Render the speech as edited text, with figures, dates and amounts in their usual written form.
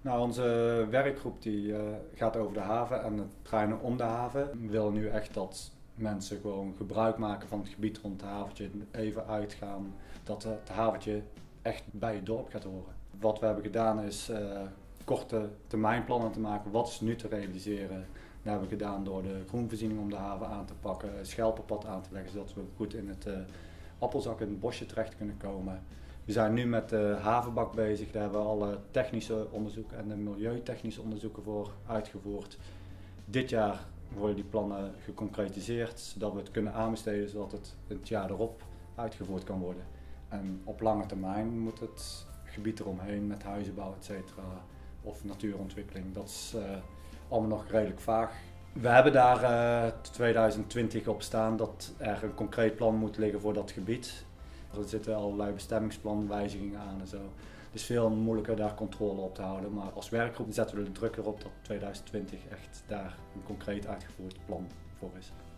Nou, onze werkgroep die gaat over de haven en het trainen om de haven. We willen nu echt dat mensen gewoon gebruik maken van het gebied rond het haventje, even uitgaan, dat het haventje echt bij het dorp gaat horen. Wat we hebben gedaan is korte termijnplannen te maken, wat is nu te realiseren. Dat hebben we gedaan door de groenvoorziening om de haven aan te pakken, schelpenpad aan te leggen, zodat we goed in het appelzak in het bosje terecht kunnen komen. We zijn nu met de havenbak bezig, daar hebben we alle technische onderzoeken en de milieutechnische onderzoeken voor uitgevoerd. Dit jaar worden die plannen geconcretiseerd, zodat we het kunnen aanbesteden, zodat het jaar erop uitgevoerd kan worden. En op lange termijn moet het gebied eromheen met huizenbouw, etc. of natuurontwikkeling, dat is allemaal nog redelijk vaag. We hebben daar 2020 op staan dat er een concreet plan moet liggen voor dat gebied. Er zitten allerlei bestemmingsplanwijzigingen aan en zo. Het is veel moeilijker daar controle op te houden, maar als werkgroep zetten we de druk erop dat 2020 echt daar een concreet uitgevoerd plan voor is.